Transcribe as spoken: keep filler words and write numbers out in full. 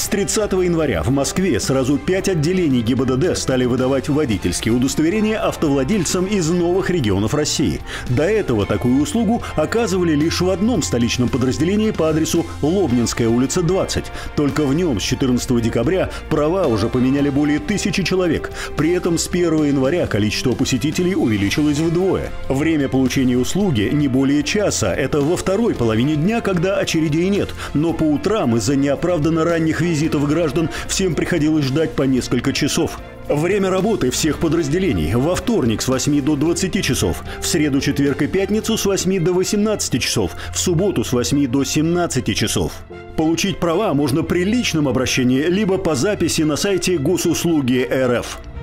С тридцатого января в Москве сразу пять отделений ГИБДД стали выдавать водительские удостоверения автовладельцам из новых регионов России. До этого такую услугу оказывали лишь в одном столичном подразделении по адресу Лобнинская улица, двадцать. Только в нем с четырнадцатого декабря права уже поменяли более тысячи человек. При этом с первого января количество посетителей увеличилось вдвое. Время получения услуги не более часа. Это во второй половине дня, когда очередей нет. Но по утрам из-за неоправданно ранних визитов граждан всем приходилось ждать по несколько часов. Время работы всех подразделений: во вторник с восьми до двадцати часов, в среду, четверг и пятницу с восьми до восемнадцати часов, в субботу с восьми до семнадцати часов. Получить права можно при личном обращении либо по записи на сайте Госуслуги эр эф.